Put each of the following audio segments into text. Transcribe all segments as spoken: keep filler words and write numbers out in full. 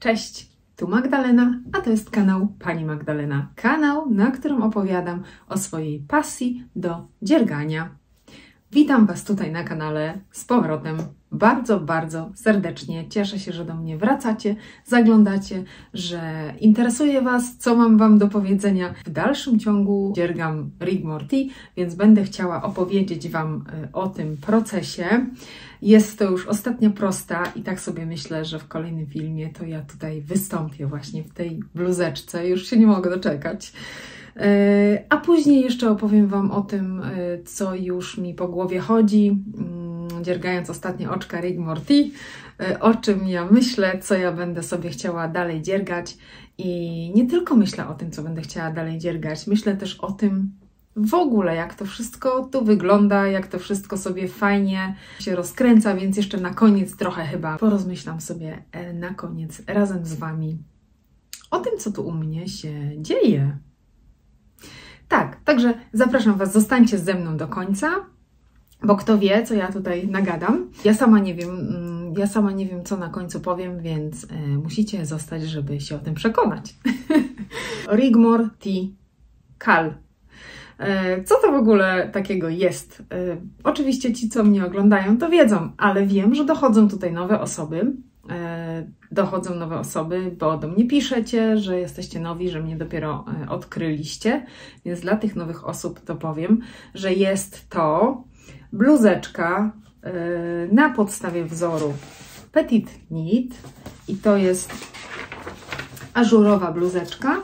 Cześć, tu Magdalena, a to jest kanał Pani Magdalena. Kanał, na którym opowiadam o swojej pasji do dziergania. Witam Was tutaj na kanale z powrotem. Bardzo, bardzo serdecznie. Cieszę się, że do mnie wracacie, zaglądacie, że interesuje Was, co mam Wam do powiedzenia. W dalszym ciągu dziergam Rigmore Tea, więc będę chciała opowiedzieć Wam o tym procesie. Jest to już ostatnia prosta i tak sobie myślę, że w kolejnym filmie to ja tutaj wystąpię właśnie w tej bluzeczce. Już się nie mogę doczekać. A później jeszcze opowiem Wam o tym, co już mi po głowie chodzi, dziergając ostatnie oczka Rigmore Tea, o czym ja myślę, co ja będę sobie chciała dalej dziergać. I nie tylko myślę o tym, co będę chciała dalej dziergać, myślę też o tym w ogóle, jak to wszystko tu wygląda, jak to wszystko sobie fajnie się rozkręca, więc jeszcze na koniec trochę chyba porozmyślam sobie na koniec razem z Wami o tym, co tu u mnie się dzieje. Tak, także zapraszam Was, zostańcie ze mną do końca, bo kto wie, co ja tutaj nagadam. Ja sama nie wiem, ja sama nie wiem, co na końcu powiem, więc musicie zostać, żeby się o tym przekonać. Rigmore Tea Cal. Co to w ogóle takiego jest? Oczywiście ci, co mnie oglądają, to wiedzą, ale wiem, że dochodzą tutaj nowe osoby. Dochodzą nowe osoby, bo do mnie piszecie, że jesteście nowi, że mnie dopiero odkryliście, więc dla tych nowych osób to powiem, że jest to bluzeczka na podstawie wzoru Petit Knit i to jest ażurowa bluzeczka.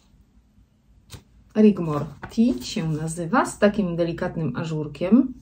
Rigmore Tea się nazywa, z takim delikatnym ażurkiem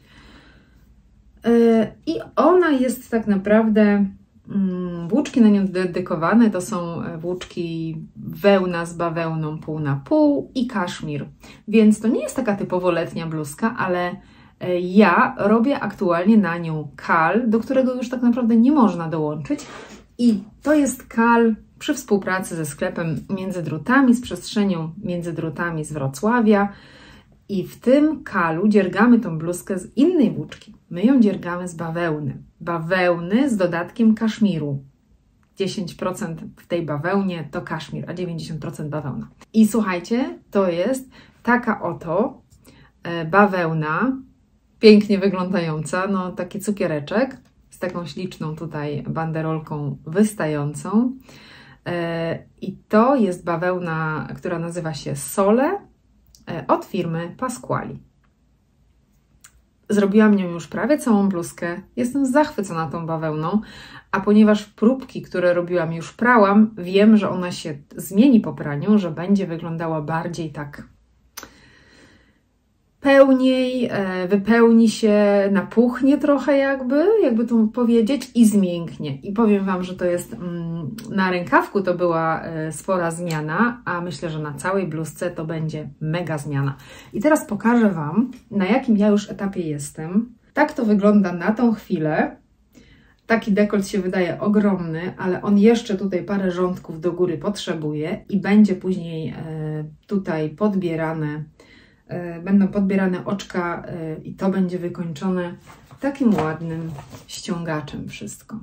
i ona jest tak naprawdę, włóczki na nią dedykowane to są włóczki wełna z bawełną pół na pół i kaszmir, więc to nie jest taka typowo letnia bluzka, ale ja robię aktualnie na nią kal, do którego już tak naprawdę nie można dołączyć i to jest kal przy współpracy ze sklepem Między Drutami, z przestrzenią Między Drutami z Wrocławia i w tym kalu dziergamy tą bluzkę z innej włóczki. My ją dziergamy z bawełny. Bawełny z dodatkiem kaszmiru. dziesięć procent w tej bawełnie to kaszmir, a dziewięćdziesiąt procent bawełna. I słuchajcie, to jest taka oto bawełna, pięknie wyglądająca, no taki cukiereczek z taką śliczną tutaj banderolką wystającą. I to jest bawełna, która nazywa się Sole od firmy Pasquali. Zrobiłam nią już prawie całą bluzkę. Jestem zachwycona tą bawełną, a ponieważ próbki, które robiłam, już prałam, wiem, że ona się zmieni po praniu, że będzie wyglądała bardziej tak pełniej, wypełni się, napuchnie trochę jakby, jakby to powiedzieć i zmięknie. I powiem Wam, że to jest, na rękawku to była spora zmiana, a myślę, że na całej bluzce to będzie mega zmiana. I teraz pokażę Wam, na jakim ja już etapie jestem. Tak to wygląda na tą chwilę. Taki dekolt się wydaje ogromny, ale on jeszcze tutaj parę rządków do góry potrzebuje i będzie później tutaj podbierane, będą podbierane oczka i to będzie wykończone takim ładnym ściągaczem wszystko.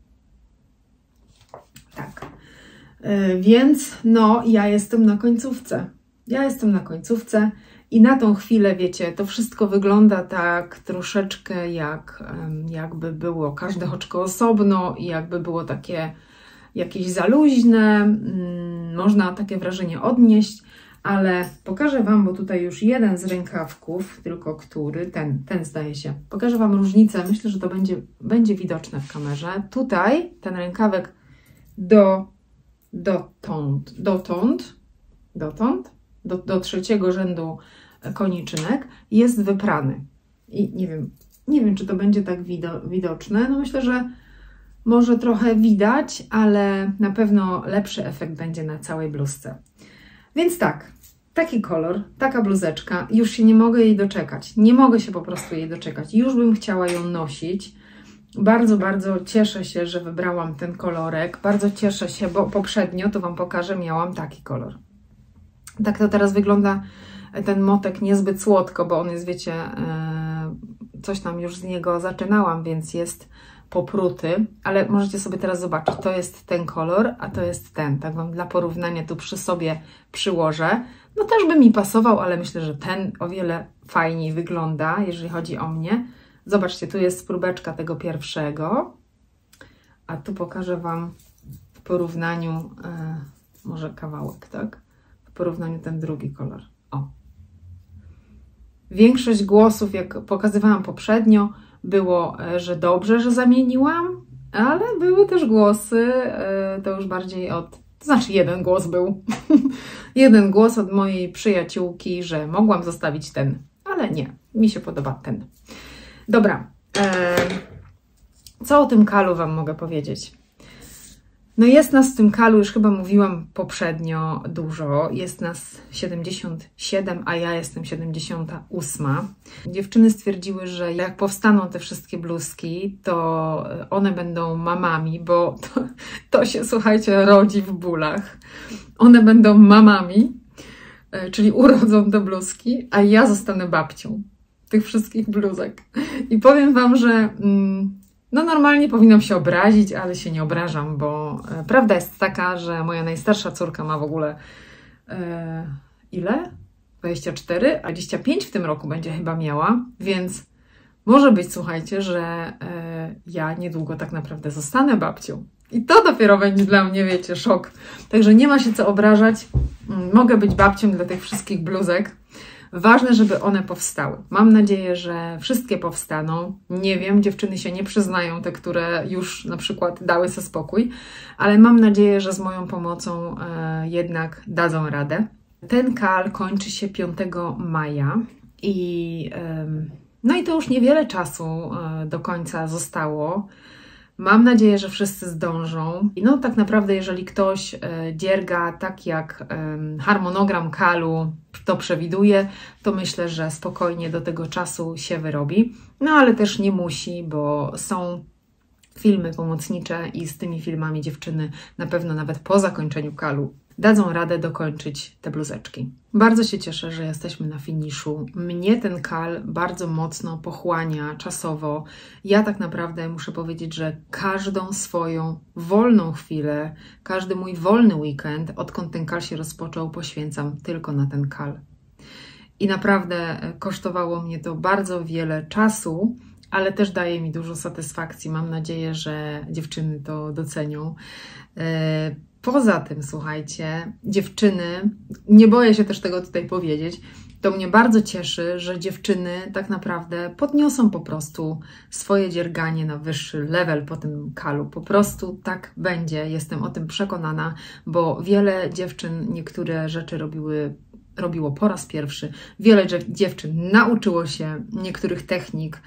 Tak. Więc no, ja jestem na końcówce. Ja jestem na końcówce i na tą chwilę, wiecie, to wszystko wygląda tak troszeczkę jak jakby było każde oczko osobno i jakby było takie jakieś zaluźne. Można takie wrażenie odnieść. Ale pokażę Wam, bo tutaj już jeden z rękawków, tylko który, ten, ten zdaje się. Pokażę Wam różnicę, myślę, że to będzie, będzie widoczne w kamerze. Tutaj ten rękawek do, dotąd, dotąd, dotąd, do, do trzeciego rzędu koniczynek jest wyprany. I nie wiem, nie wiem, czy to będzie tak wido, widoczne. No myślę, że może trochę widać, ale na pewno lepszy efekt będzie na całej bluzce. Więc tak, taki kolor, taka bluzeczka, już się nie mogę jej doczekać, nie mogę się po prostu jej doczekać, już bym chciała ją nosić. Bardzo, bardzo cieszę się, że wybrałam ten kolorek, bardzo cieszę się, bo poprzednio, to Wam pokażę, miałam taki kolor. Tak to teraz wygląda ten motek niezbyt słodko, bo on jest, wiecie, coś tam już z niego zaczynałam, więc jest popruty, ale możecie sobie teraz zobaczyć, to jest ten kolor, a to jest ten. Tak Wam dla porównania tu przy sobie przyłożę. No też by mi pasował, ale myślę, że ten o wiele fajniej wygląda, jeżeli chodzi o mnie. Zobaczcie, tu jest próbeczka tego pierwszego, a tu pokażę Wam w porównaniu, e, może kawałek, tak? W porównaniu ten drugi kolor. O. Większość głosów, jak pokazywałam poprzednio, było, że dobrze, że zamieniłam, ale były też głosy, to już bardziej od, to znaczy jeden głos był, jeden głos od mojej przyjaciółki, że mogłam zostawić ten, ale nie, mi się podoba ten. Dobra, co o tym kalu Wam mogę powiedzieć? No jest nas w tym kalu, już chyba mówiłam poprzednio dużo, jest nas siedemdziesiąt siedem, a ja jestem siedemdziesiąta ósma. Dziewczyny stwierdziły, że jak powstaną te wszystkie bluzki, to one będą mamami, bo to, to się, słuchajcie, rodzi w bólach. One będą mamami, czyli urodzą te bluzki, a ja zostanę babcią tych wszystkich bluzek. I powiem Wam, że... Mm, No normalnie powinnam się obrazić, ale się nie obrażam, bo e, prawda jest taka, że moja najstarsza córka ma w ogóle e, ile? dwadzieścia cztery, a dwadzieścia pięć w tym roku będzie chyba miała, więc może być, słuchajcie, że e, ja niedługo tak naprawdę zostanę babcią. I to dopiero będzie dla mnie, wiecie, szok. Także nie ma się co obrażać. Mogę być babcią dla tych wszystkich bluzek. Ważne, żeby one powstały. Mam nadzieję, że wszystkie powstaną. Nie wiem, dziewczyny się nie przyznają, te, które już na przykład dały sobie spokój, ale mam nadzieję, że z moją pomocą e, jednak dadzą radę. Ten kal kończy się piątego maja i e, no i to już niewiele czasu e, do końca zostało. Mam nadzieję, że wszyscy zdążą. I no tak naprawdę, jeżeli ktoś e, dzierga tak jak e, harmonogram kalu to przewiduje, to myślę, że spokojnie do tego czasu się wyrobi. No ale też nie musi, bo są filmy pomocnicze i z tymi filmami dziewczyny na pewno nawet po zakończeniu kalu dadzą radę dokończyć te bluzeczki. Bardzo się cieszę, że jesteśmy na finiszu. Mnie ten kal bardzo mocno pochłania czasowo. Ja tak naprawdę muszę powiedzieć, że każdą swoją wolną chwilę, każdy mój wolny weekend, odkąd ten kal się rozpoczął, poświęcam tylko na ten kal. I naprawdę kosztowało mnie to bardzo wiele czasu, ale też daje mi dużo satysfakcji. Mam nadzieję, że dziewczyny to docenią. Poza tym, słuchajcie, dziewczyny, nie boję się też tego tutaj powiedzieć, to mnie bardzo cieszy, że dziewczyny tak naprawdę podniosą po prostu swoje dzierganie na wyższy level po tym kalu. Po prostu tak będzie, jestem o tym przekonana, bo wiele dziewczyn niektóre rzeczy robiły robiło po raz pierwszy. Wiele dziewczyn nauczyło się niektórych technik,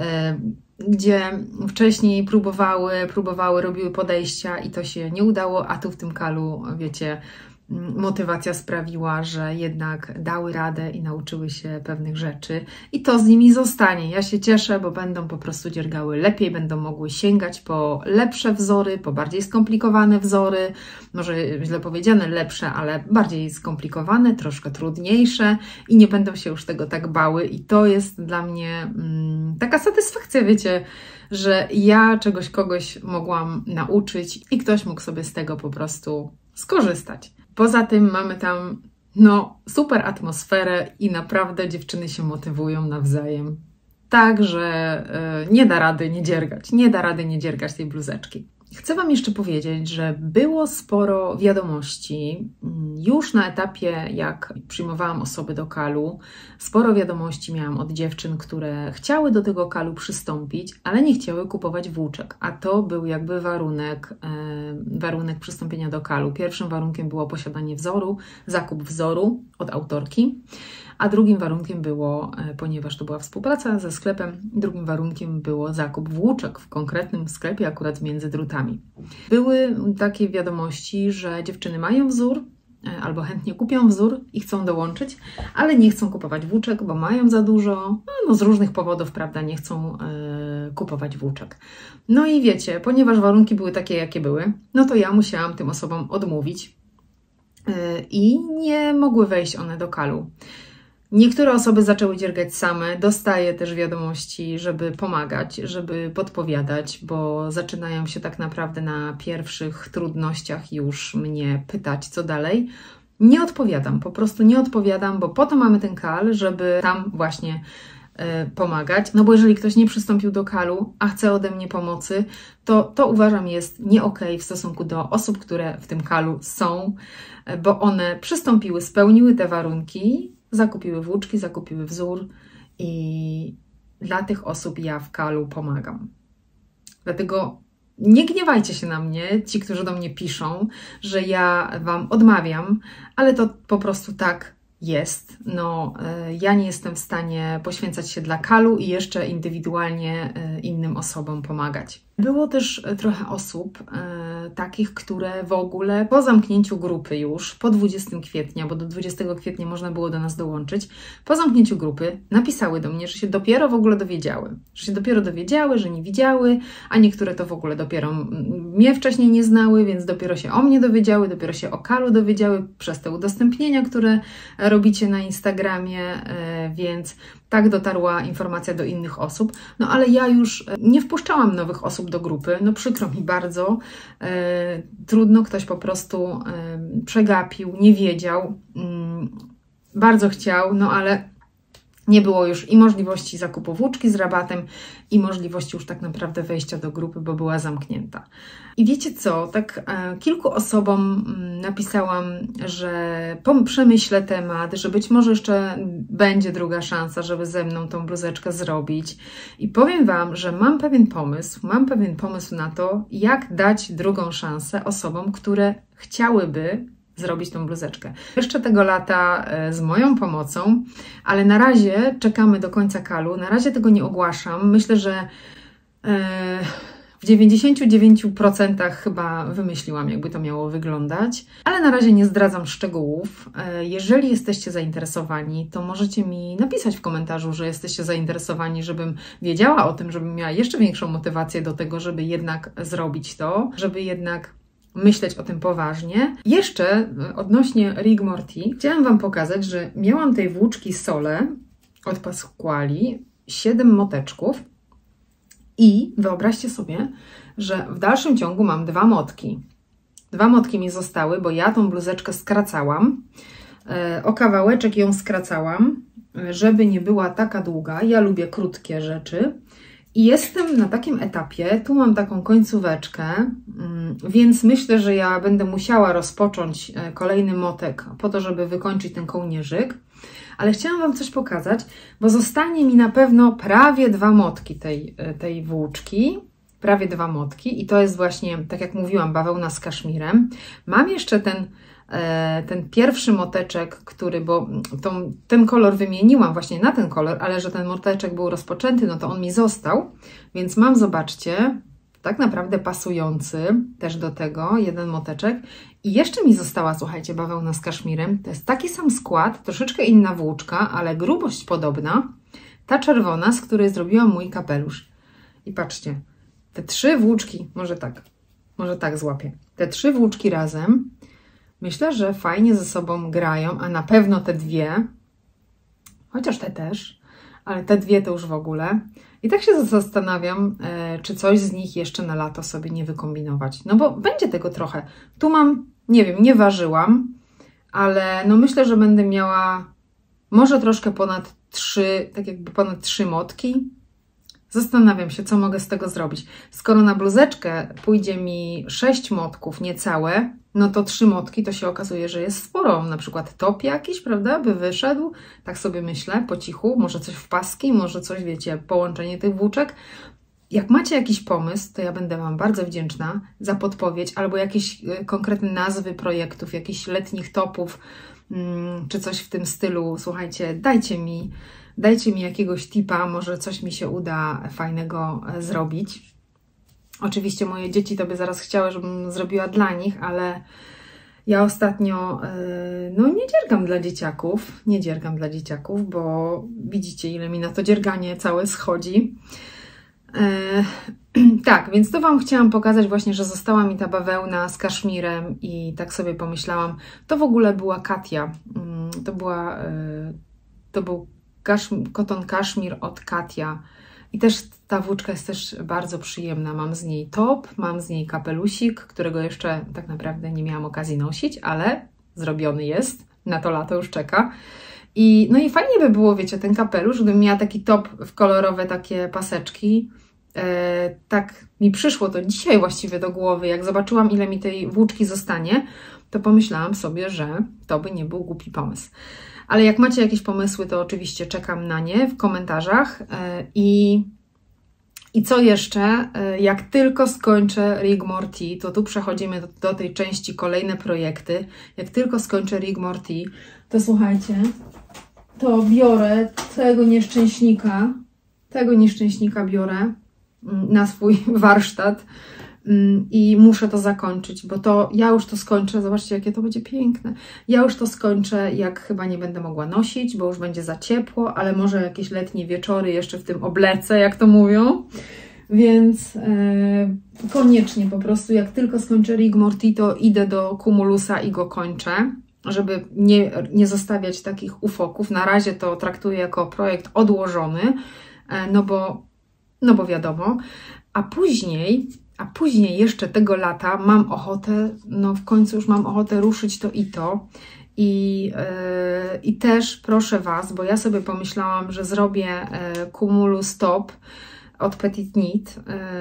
gdzie wcześniej próbowały, próbowały, robiły podejścia i to się nie udało, a tu w tym kalu, wiecie, motywacja sprawiła, że jednak dały radę i nauczyły się pewnych rzeczy i to z nimi zostanie. Ja się cieszę, bo będą po prostu dziergały lepiej, będą mogły sięgać po lepsze wzory, po bardziej skomplikowane wzory, może źle powiedziane lepsze, ale bardziej skomplikowane, troszkę trudniejsze i nie będą się już tego tak bały i to jest dla mnie mm, taka satysfakcja, wiecie, że ja czegoś kogoś mogłam nauczyć i ktoś mógł sobie z tego po prostu skorzystać. Poza tym mamy tam no, super atmosferę i naprawdę dziewczyny się motywują nawzajem. Tak, że yy, nie da rady nie dziergać, nie da rady nie dziergać tej bluzeczki. Chcę Wam jeszcze powiedzieć, że było sporo wiadomości już na etapie, jak przyjmowałam osoby do kalu. Sporo wiadomości miałam od dziewczyn, które chciały do tego kalu przystąpić, ale nie chciały kupować włóczek, a to był jakby warunek, e, warunek przystąpienia do kalu. Pierwszym warunkiem było posiadanie wzoru, zakup wzoru od autorki, a drugim warunkiem było, ponieważ to była współpraca ze sklepem, drugim warunkiem było zakup włóczek w konkretnym sklepie, akurat między drutami. Były takie wiadomości, że dziewczyny mają wzór albo chętnie kupią wzór i chcą dołączyć, ale nie chcą kupować włóczek, bo mają za dużo, no, no z różnych powodów, prawda, nie chcą yy, kupować włóczek. No i wiecie, ponieważ warunki były takie, jakie były, no to ja musiałam tym osobom odmówić yy, i nie mogły wejść one do kalu. Niektóre osoby zaczęły dziergać same, dostaję też wiadomości, żeby pomagać, żeby podpowiadać, bo zaczynają się tak naprawdę na pierwszych trudnościach już mnie pytać, co dalej. Nie odpowiadam, po prostu nie odpowiadam, bo po to mamy ten kal, żeby tam właśnie y, pomagać. No bo jeżeli ktoś nie przystąpił do kalu, a chce ode mnie pomocy, to to uważam jest nie okej w stosunku do osób, które w tym kalu są, bo one przystąpiły, spełniły te warunki, zakupiły włóczki, zakupiły wzór i dla tych osób ja w kalu pomagam. Dlatego nie gniewajcie się na mnie, ci, którzy do mnie piszą, że ja Wam odmawiam, ale to po prostu tak jest. No, ja nie jestem w stanie poświęcać się dla kalu i jeszcze indywidualnie innym osobom pomagać. Było też trochę osób e, takich, które w ogóle po zamknięciu grupy już, po dwudziestego kwietnia, bo do dwudziestego kwietnia można było do nas dołączyć, po zamknięciu grupy napisały do mnie, że się dopiero w ogóle dowiedziały. Że się dopiero dowiedziały, że nie widziały, a niektóre to w ogóle dopiero mnie wcześniej nie znały, więc dopiero się o mnie dowiedziały, dopiero się o kalu dowiedziały przez te udostępnienia, które robicie na Instagramie, e, więc tak dotarła informacja do innych osób. No ale ja już nie wpuszczałam nowych osób do grupy. No przykro mi bardzo. E, trudno, ktoś po prostu e, przegapił, nie wiedział. Mm, bardzo chciał, no ale nie było już i możliwości zakupu włóczki z rabatem, i możliwości już tak naprawdę wejścia do grupy, bo była zamknięta. I wiecie co, tak e, kilku osobom m, napisałam, że przemyślę temat, że być może jeszcze będzie druga szansa, żeby ze mną tą bluzeczkę zrobić. I powiem Wam, że mam pewien pomysł, mam pewien pomysł na to, jak dać drugą szansę osobom, które chciałyby zrobić tą bluzeczkę. Jeszcze tego lata z moją pomocą, ale na razie czekamy do końca kalu. Na razie tego nie ogłaszam. Myślę, że w dziewięćdziesięciu dziewięciu procentach chyba wymyśliłam, jakby to miało wyglądać, ale na razie nie zdradzam szczegółów. Jeżeli jesteście zainteresowani, to możecie mi napisać w komentarzu, że jesteście zainteresowani, żebym wiedziała o tym, żebym miała jeszcze większą motywację do tego, żeby jednak zrobić to, żeby jednak myśleć o tym poważnie. Jeszcze odnośnie Rigmorty chciałam Wam pokazać, że miałam tej włóczki Sole od Pasquali siedem moteczków i wyobraźcie sobie, że w dalszym ciągu mam dwa motki. Dwa motki mi zostały, bo ja tą bluzeczkę skracałam. O kawałeczek ją skracałam, żeby nie była taka długa. Ja lubię krótkie rzeczy. I jestem na takim etapie, tu mam taką końcóweczkę, więc myślę, że ja będę musiała rozpocząć kolejny motek po to, żeby wykończyć ten kołnierzyk. Ale chciałam Wam coś pokazać, bo zostanie mi na pewno prawie dwa motki tej, tej włóczki. Prawie dwa motki i to jest właśnie, tak jak mówiłam, bawełna z kaszmirem. Mam jeszcze ten, ten pierwszy moteczek, który, bo tą, ten kolor wymieniłam właśnie na ten kolor, ale że ten moteczek był rozpoczęty, no to on mi został, więc mam, zobaczcie, tak naprawdę pasujący też do tego jeden moteczek. I jeszcze mi została, słuchajcie, bawełna z kaszmirem. To jest taki sam skład, troszeczkę inna włóczka, ale grubość podobna. Ta czerwona, z której zrobiłam mój kapelusz. I patrzcie, te trzy włóczki, może tak, może tak złapię. Te trzy włóczki razem, myślę, że fajnie ze sobą grają, a na pewno te dwie, chociaż te też, ale te dwie to już w ogóle. I tak się zastanawiam, e, czy coś z nich jeszcze na lato sobie nie wykombinować. No bo będzie tego trochę. Tu mam, nie wiem, nie ważyłam, ale no myślę, że będę miała może troszkę ponad trzy, tak jakby ponad trzy motki. Zastanawiam się, co mogę z tego zrobić. Skoro na bluzeczkę pójdzie mi sześć motków niecałe, no to trzy motki to się okazuje, że jest sporo. Na przykład top jakiś, prawda, by wyszedł. Tak sobie myślę, po cichu. Może coś w paski, może coś, wiecie, połączenie tych włóczek. Jak macie jakiś pomysł, to ja będę Wam bardzo wdzięczna za podpowiedź albo jakieś konkretne nazwy projektów, jakichś letnich topów, czy coś w tym stylu. Słuchajcie, dajcie mi, dajcie mi jakiegoś tipa, może coś mi się uda fajnego zrobić. Oczywiście moje dzieci to by zaraz chciały, żebym zrobiła dla nich, ale ja ostatnio no nie dziergam dla dzieciaków, nie dziergam dla dzieciaków, bo widzicie, ile mi na to dzierganie całe schodzi. Tak, więc to Wam chciałam pokazać właśnie, że została mi ta bawełna z kaszmirem i tak sobie pomyślałam, to w ogóle była Katia, to była to był koton kaszmir od Katia. I też ta włóczka jest też bardzo przyjemna. Mam z niej top, mam z niej kapelusik, którego jeszcze tak naprawdę nie miałam okazji nosić, ale zrobiony jest. Na to lato już czeka. I, no i fajnie by było, wiecie, ten kapelusz, gdybym miała taki top w kolorowe takie paseczki. E, tak mi przyszło to dzisiaj właściwie do głowy. Jak zobaczyłam, ile mi tej włóczki zostanie, to pomyślałam sobie, że to by nie był głupi pomysł. Ale jak macie jakieś pomysły, to oczywiście czekam na nie w komentarzach. I, i co jeszcze? Jak tylko skończę Rig Morty, to tu przechodzimy do, do tej części kolejne projekty. Jak tylko skończę Rig Morty, to słuchajcie, to biorę tego nieszczęśnika, tego nieszczęśnika biorę na swój warsztat. I muszę to zakończyć, bo to ja już to skończę, zobaczcie jakie to będzie piękne. Ja już to skończę, jak chyba nie będę mogła nosić, bo już będzie za ciepło, ale może jakieś letnie wieczory jeszcze w tym oblecę, jak to mówią. Więc e, koniecznie po prostu, jak tylko skończę Rig Morty, to idę do Cumulusa i go kończę, żeby nie, nie zostawiać takich ufoków. Na razie to traktuję jako projekt odłożony, e, no bo, no bo wiadomo. A później... A później jeszcze tego lata mam ochotę, no w końcu już mam ochotę ruszyć to i to. I, yy, i też proszę Was, bo ja sobie pomyślałam, że zrobię yy, Cumulus Top od Petit Knit,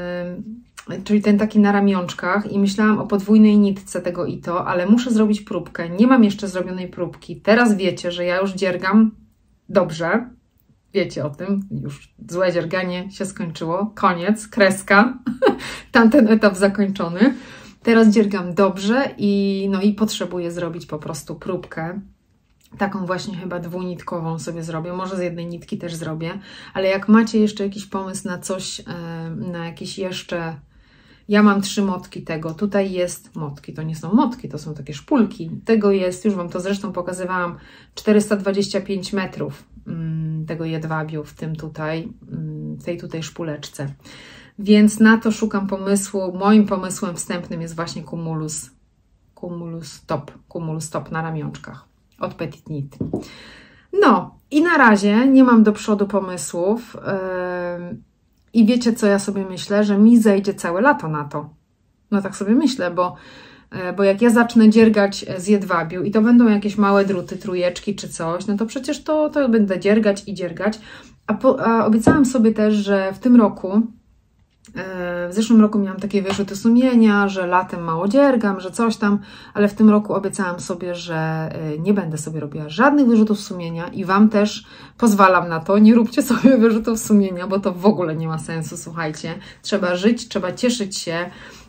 yy, czyli ten taki na ramionczkach i myślałam o podwójnej nitce tego i to, ale muszę zrobić próbkę. Nie mam jeszcze zrobionej próbki. Teraz wiecie, że ja już dziergam dobrze. Wiecie o tym, już złe dzierganie się skończyło, koniec, kreska, tamten etap zakończony. Teraz dziergam dobrze i, no i potrzebuję zrobić po prostu próbkę. Taką właśnie chyba dwunitkową sobie zrobię, może z jednej nitki też zrobię, ale jak macie jeszcze jakiś pomysł na coś, na jakieś jeszcze... Ja mam trzy motki tego, tutaj jest motki, to nie są motki, to są takie szpulki. Tego jest, już Wam to zresztą pokazywałam, czterysta dwadzieścia pięć metrów tego jedwabiu w tym tutaj, w tej tutaj szpuleczce. Więc na to szukam pomysłu. Moim pomysłem wstępnym jest właśnie Cumulus, Cumulus Top, Cumulus Top na ramionczkach od Petit Knit. No i na razie nie mam do przodu pomysłów. Yy, I wiecie, co ja sobie myślę? Że mi zejdzie całe lato na to. No tak sobie myślę, bo, bo jak ja zacznę dziergać z jedwabiu i to będą jakieś małe druty, trójeczki czy coś, no to przecież to, to będę dziergać i dziergać. A, po, a obiecałam sobie też, że w tym roku, w zeszłym roku miałam takie wyrzuty sumienia, że latem mało dziergam, że coś tam, ale w tym roku obiecałam sobie, że nie będę sobie robiła żadnych wyrzutów sumienia i Wam też pozwalam na to. Nie róbcie sobie wyrzutów sumienia, bo to w ogóle nie ma sensu, słuchajcie. Trzeba żyć, trzeba cieszyć się.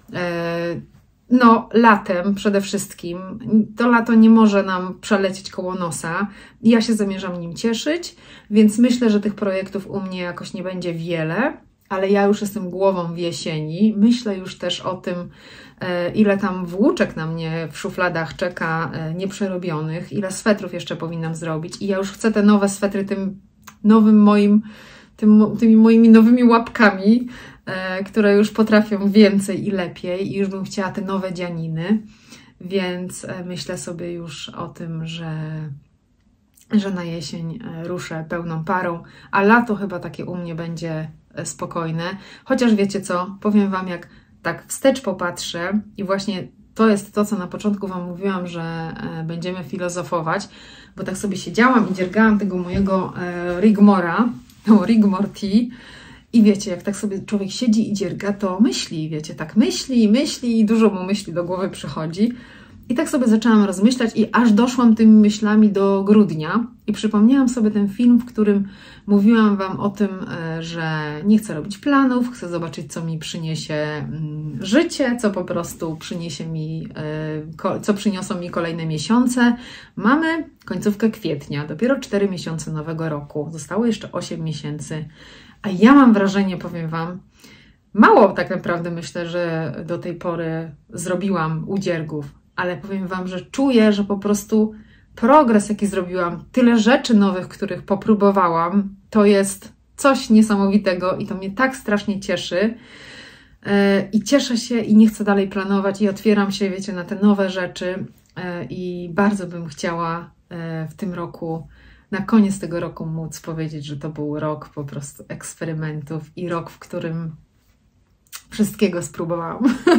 No, latem przede wszystkim. To lato nie może nam przelecieć koło nosa. Ja się zamierzam nim cieszyć, więc myślę, że tych projektów u mnie jakoś nie będzie wiele. Ale ja już jestem głową w jesieni. Myślę już też o tym, ile tam włóczek na mnie w szufladach czeka nieprzerobionych, ile swetrów jeszcze powinnam zrobić. I ja już chcę te nowe swetry tym nowym moim, tym, tymi moimi nowymi łapkami, które już potrafią więcej i lepiej. I już bym chciała te nowe dzianiny. Więc myślę sobie już o tym, że... że na jesień ruszę pełną parą, a lato chyba takie u mnie będzie spokojne. Chociaż wiecie co, powiem Wam, jak tak wstecz popatrzę i właśnie to jest to, co na początku Wam mówiłam, że będziemy filozofować, bo tak sobie siedziałam i dziergałam tego mojego Rigmora, no Rig Morty i wiecie, jak tak sobie człowiek siedzi i dzierga, to myśli, wiecie, tak myśli, myśli i dużo mu myśli do głowy przychodzi. I tak sobie zaczęłam rozmyślać i aż doszłam tymi myślami do grudnia i przypomniałam sobie ten film, w którym mówiłam Wam o tym, że nie chcę robić planów, chcę zobaczyć, co mi przyniesie życie, co po prostu przyniesie mi, co przyniosą mi kolejne miesiące. Mamy końcówkę kwietnia, dopiero cztery miesiące nowego roku, zostało jeszcze osiem miesięcy, a ja mam wrażenie, powiem Wam, mało tak naprawdę myślę, że do tej pory zrobiłam udziergów. Ale powiem Wam, że czuję, że po prostu progres, jaki zrobiłam, tyle rzeczy nowych, których popróbowałam, to jest coś niesamowitego i to mnie tak strasznie cieszy. I cieszę się i nie chcę dalej planować i otwieram się, wiecie, na te nowe rzeczy i bardzo bym chciała w tym roku na koniec tego roku móc powiedzieć, że to był rok po prostu eksperymentów i rok, w którym wszystkiego spróbowałam.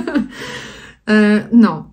No.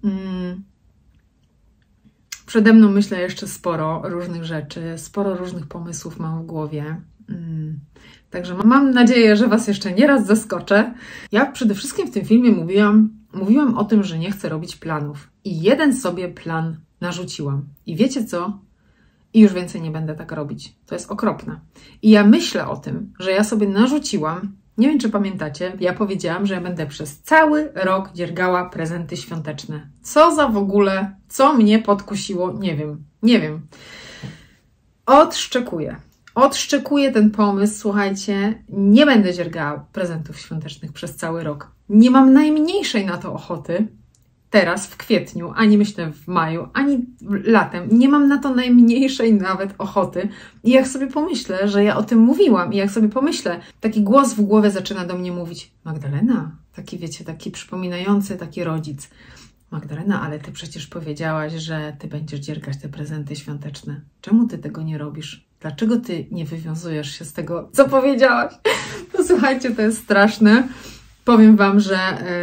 Przede mną myślę jeszcze sporo różnych rzeczy, sporo różnych pomysłów mam w głowie. Także mam nadzieję, że Was jeszcze nie raz zaskoczę. Ja przede wszystkim w tym filmie mówiłam, mówiłam o tym, że nie chcę robić planów. I jeden sobie plan narzuciłam. I wiecie co? I już więcej nie będę tak robić. To jest okropne. I ja myślę o tym, że ja sobie narzuciłam, nie wiem czy pamiętacie, ja powiedziałam, że ja będę przez cały rok dziergała prezenty świąteczne. Co za w ogóle, co mnie podkusiło? Nie wiem, nie wiem. Odszczekuję. Odszczekuję ten pomysł, słuchajcie, nie będę dziergała prezentów świątecznych przez cały rok. Nie mam najmniejszej na to ochoty. Teraz w kwietniu, ani myślę w maju, ani latem. Nie mam na to najmniejszej nawet ochoty. I jak sobie pomyślę, że ja o tym mówiłam i jak sobie pomyślę, taki głos w głowie zaczyna do mnie mówić: Magdalena, taki wiecie, taki przypominający taki rodzic. Magdalena, ale Ty przecież powiedziałaś, że Ty będziesz dziergać te prezenty świąteczne. Czemu Ty tego nie robisz? Dlaczego Ty nie wywiązujesz się z tego, co powiedziałaś? No słuchajcie, to jest straszne. Powiem Wam, że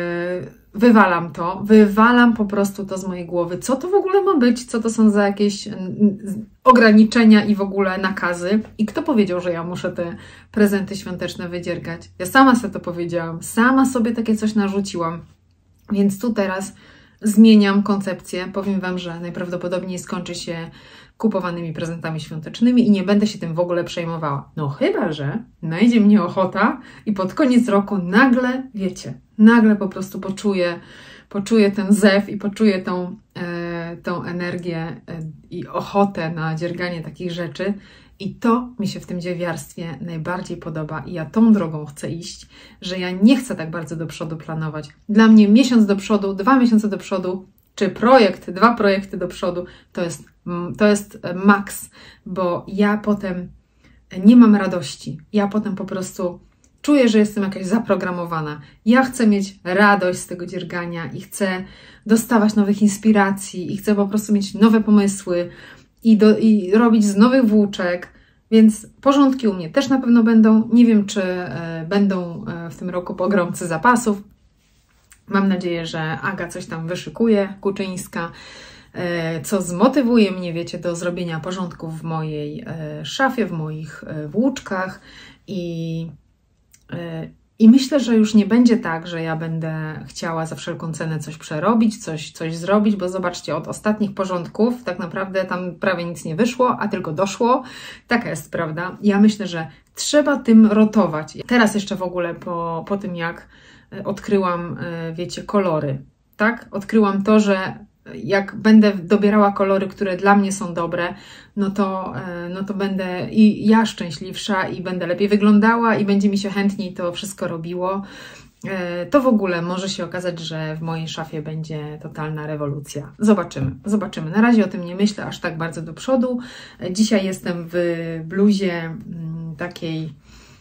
yy, wywalam to, wywalam po prostu to z mojej głowy. Co to w ogóle ma być? Co to są za jakieś yy, ograniczenia i w ogóle nakazy? I kto powiedział, że ja muszę te prezenty świąteczne wydziergać? Ja sama sobie to powiedziałam, sama sobie takie coś narzuciłam. Więc tu teraz zmieniam koncepcję. Powiem Wam, że najprawdopodobniej skończy się kupowanymi prezentami świątecznymi i nie będę się tym w ogóle przejmowała. No chyba że najdzie mnie ochota i pod koniec roku nagle, wiecie, nagle po prostu poczuję, poczuję ten zew i poczuję tą, e, tą energię e, i ochotę na dzierganie takich rzeczy. I to mi się w tym dziewiarstwie najbardziej podoba i ja tą drogą chcę iść, że ja nie chcę tak bardzo do przodu planować. Dla mnie miesiąc do przodu, dwa miesiące do przodu, czy projekt, dwa projekty do przodu, to jest, to jest maks, bo ja potem nie mam radości. Ja potem po prostu czuję, że jestem jakaś zaprogramowana. Ja chcę mieć radość z tego dziergania i chcę dostawać nowych inspiracji i chcę po prostu mieć nowe pomysły i, do, i robić z nowych włóczek, więc porządki u mnie też na pewno będą. Nie wiem, czy e, będą e, w tym roku pogromcy zapasów. Mam nadzieję, że Aga coś tam wyszykuje, Kuczyńska, e, co zmotywuje mnie, wiecie, do zrobienia porządków w mojej e, szafie, w moich e, włóczkach i e, I myślę, że już nie będzie tak, że ja będę chciała za wszelką cenę coś przerobić, coś, coś zrobić, bo zobaczcie, od ostatnich porządków tak naprawdę tam prawie nic nie wyszło, a tylko doszło. Taka jest prawda. Ja myślę, że trzeba tym rotować. Teraz jeszcze w ogóle po, po tym, jak odkryłam, wiecie, kolory, tak? Odkryłam to, że jak będę dobierała kolory, które dla mnie są dobre, no to, no to będę i ja szczęśliwsza i będę lepiej wyglądała i będzie mi się chętniej to wszystko robiło. To w ogóle może się okazać, że w mojej szafie będzie totalna rewolucja. Zobaczymy, zobaczymy. Na razie o tym nie myślę aż tak bardzo do przodu. Dzisiaj jestem w bluzie takiej...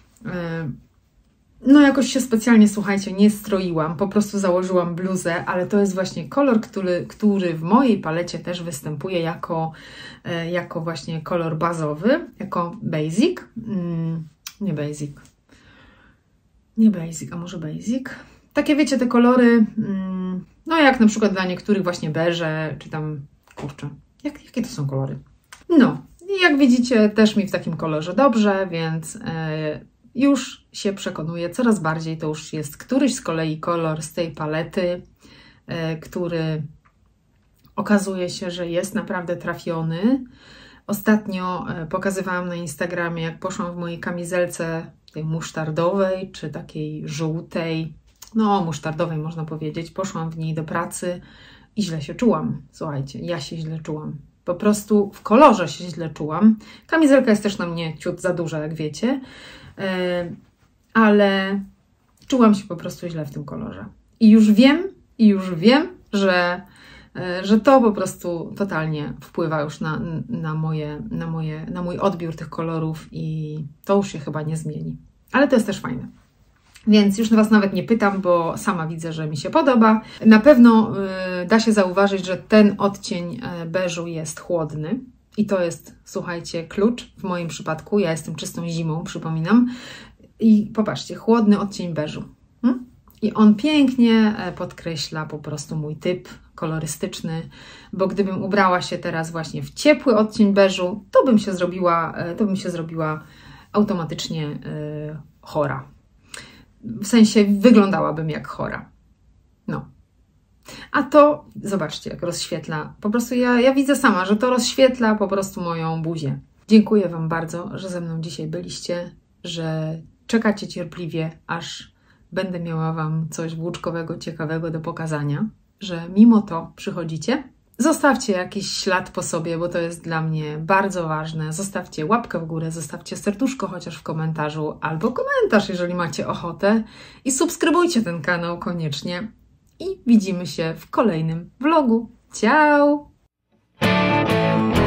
No jakoś się specjalnie, słuchajcie, nie stroiłam, po prostu założyłam bluzę, ale to jest właśnie kolor, który, który w mojej palecie też występuje jako, jako właśnie kolor bazowy, jako basic. Mm, nie basic. Nie basic, a może basic. Takie wiecie, te kolory, mm, no jak na przykład dla niektórych właśnie beże, czy tam, kurczę, jak, jakie to są kolory? No, i jak widzicie, też mi w takim kolorze dobrze, więc... Yy, już się przekonuję coraz bardziej, to już jest któryś z kolei kolor z tej palety, yy, który okazuje się, że jest naprawdę trafiony. Ostatnio yy, pokazywałam na Instagramie, jak poszłam w mojej kamizelce tej musztardowej, czy takiej żółtej, no musztardowej można powiedzieć, poszłam w niej do pracy i źle się czułam. Słuchajcie, ja się źle czułam. Po prostu w kolorze się źle czułam. Kamizelka jest też na mnie ciut za duża, jak wiecie, ale czułam się po prostu źle w tym kolorze. I już wiem, i już wiem, że, że to po prostu totalnie wpływa już na, na, moje, na, moje, na mój odbiór tych kolorów i to już się chyba nie zmieni. Ale to jest też fajne. Więc już Was nawet nie pytam, bo sama widzę, że mi się podoba. Na pewno y, da się zauważyć, że ten odcień beżu jest chłodny. I to jest, słuchajcie, klucz w moim przypadku. Ja jestem czystą zimą, przypominam. I popatrzcie, chłodny odcień beżu. Hmm? I on pięknie podkreśla po prostu mój typ kolorystyczny, bo gdybym ubrała się teraz właśnie w ciepły odcień beżu, to bym się zrobiła, to bym się zrobiła automatycznie yy, chora. W sensie wyglądałabym jak chora. No. A to, zobaczcie, jak rozświetla. Po prostu ja, ja widzę sama, że to rozświetla po prostu moją buzię. Dziękuję Wam bardzo, że ze mną dzisiaj byliście, że czekacie cierpliwie, aż będę miała Wam coś włóczkowego, ciekawego do pokazania, że mimo to przychodzicie. Zostawcie jakiś ślad po sobie, bo to jest dla mnie bardzo ważne. Zostawcie łapkę w górę, zostawcie serduszko chociaż w komentarzu, albo komentarz, jeżeli macie ochotę. I subskrybujcie ten kanał koniecznie. I widzimy się w kolejnym vlogu. Ciao!